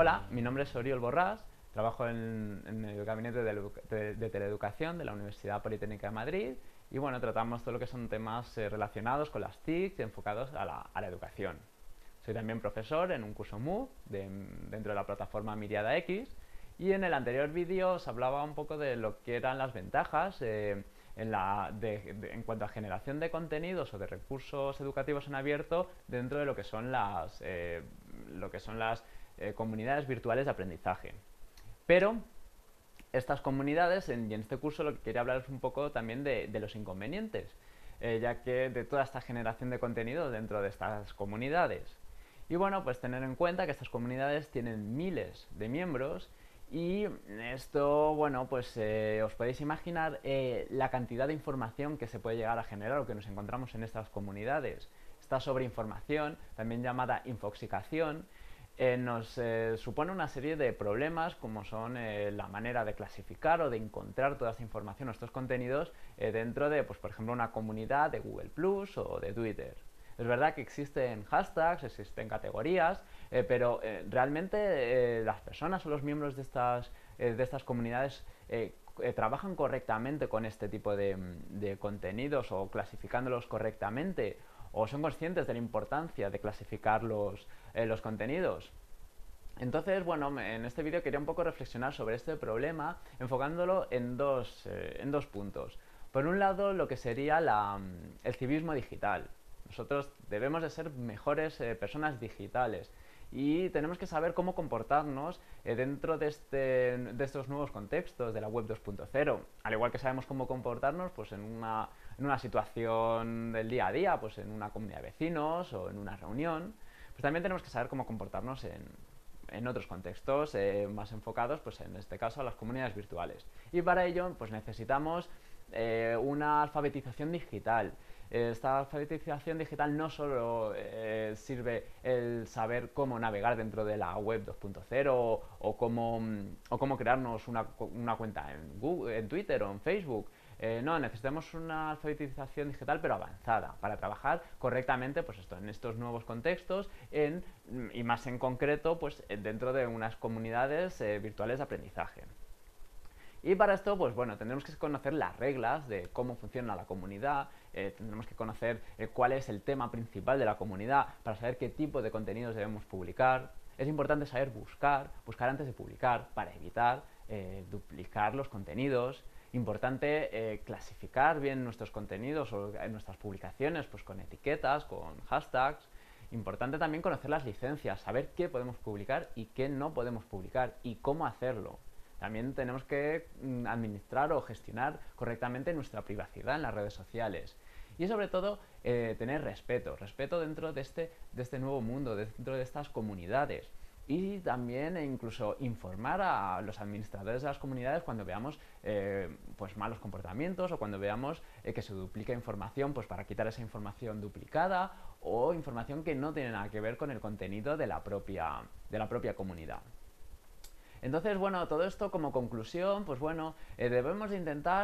Hola, mi nombre es Oriol Borràs, trabajo en el gabinete de teleeducación de la Universidad Politécnica de Madrid y bueno, tratamos todo lo que son temas relacionados con las TIC enfocados a la educación. Soy también profesor en un curso MOOC dentro de la plataforma Miriada X y en el anterior vídeo os hablaba un poco de lo que eran las ventajas en cuanto a generación de contenidos o de recursos educativos en abierto dentro de lo que son las comunidades virtuales de aprendizaje. Pero estas comunidades, y en este curso lo que quería hablar es un poco también de los inconvenientes, ya que de toda esta generación de contenido dentro de estas comunidades. Y bueno, pues tener en cuenta que estas comunidades tienen miles de miembros y esto, bueno, pues os podéis imaginar la cantidad de información que se puede llegar a generar o que nos encontramos en estas comunidades. Esta sobreinformación, también llamada infoxicación, nos supone una serie de problemas como son la manera de clasificar o de encontrar toda esta información o estos contenidos dentro de, pues, por ejemplo, una comunidad de Google Plus o de Twitter. Es verdad que existen hashtags, existen categorías, pero realmente las personas o los miembros de estas comunidades trabajan correctamente con este tipo de contenidos o clasificándolos correctamente o son conscientes de la importancia de clasificar los contenidos. Entonces, bueno, en este vídeo quería un poco reflexionar sobre este problema, enfocándolo en dos puntos. Por un lado, lo que sería el civismo digital. Nosotros debemos de ser mejores personas digitales y tenemos que saber cómo comportarnos dentro de estos nuevos contextos de la web 2.0. Al igual que sabemos cómo comportarnos pues, en una situación del día a día, pues en una comunidad de vecinos o en una reunión, pues también tenemos que saber cómo comportarnos en otros contextos más enfocados, pues en este caso a las comunidades virtuales. Y para ello pues necesitamos una alfabetización digital. Esta alfabetización digital no solo sirve el saber cómo navegar dentro de la web 2.0 o cómo crearnos una cuenta en Google, en Twitter o en Facebook. No, necesitamos una alfabetización digital pero avanzada para trabajar correctamente pues en estos nuevos contextos y más en concreto pues dentro de unas comunidades virtuales de aprendizaje. Y para esto, pues bueno, tendremos que conocer las reglas de cómo funciona la comunidad, tendremos que conocer cuál es el tema principal de la comunidad para saber qué tipo de contenidos debemos publicar. Es importante saber buscar antes de publicar para evitar duplicar los contenidos. Importante clasificar bien nuestros contenidos o nuestras publicaciones pues con etiquetas, con hashtags. Importante también conocer las licencias, saber qué podemos publicar y qué no podemos publicar y cómo hacerlo. También tenemos que administrar o gestionar correctamente nuestra privacidad en las redes sociales. Y sobre todo, tener respeto dentro de este nuevo mundo, dentro de estas comunidades. Y también incluso informar a los administradores de las comunidades cuando veamos pues malos comportamientos o cuando veamos que se duplica información pues para quitar esa información duplicada o información que no tiene nada que ver con el contenido de la propia comunidad. Entonces, bueno, todo esto como conclusión, pues bueno, debemos de intentar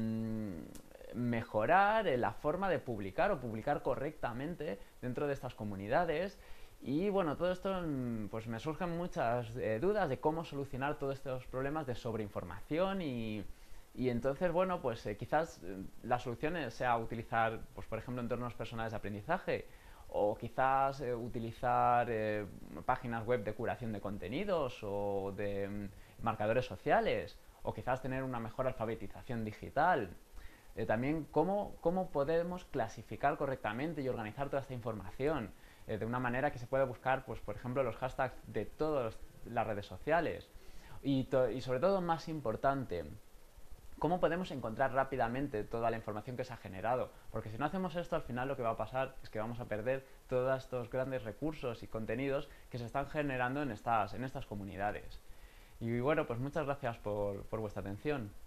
mejorar la forma de publicar o publicar correctamente dentro de estas comunidades. Y bueno, todo esto pues me surgen muchas dudas de cómo solucionar todos estos problemas de sobreinformación y entonces, bueno, pues quizás la solución sea utilizar, pues por ejemplo, entornos personales de aprendizaje o quizás utilizar páginas web de curación de contenidos o de marcadores sociales o quizás tener una mejor alfabetización digital. También cómo podemos clasificar correctamente y organizar toda esta información de una manera que se pueda buscar, pues, por ejemplo, los hashtags de todas las redes sociales. Y sobre todo, más importante, cómo podemos encontrar rápidamente toda la información que se ha generado, porque si no hacemos esto al final lo que va a pasar es que vamos a perder todos estos grandes recursos y contenidos que se están generando en estas comunidades. Y bueno, pues muchas gracias por vuestra atención.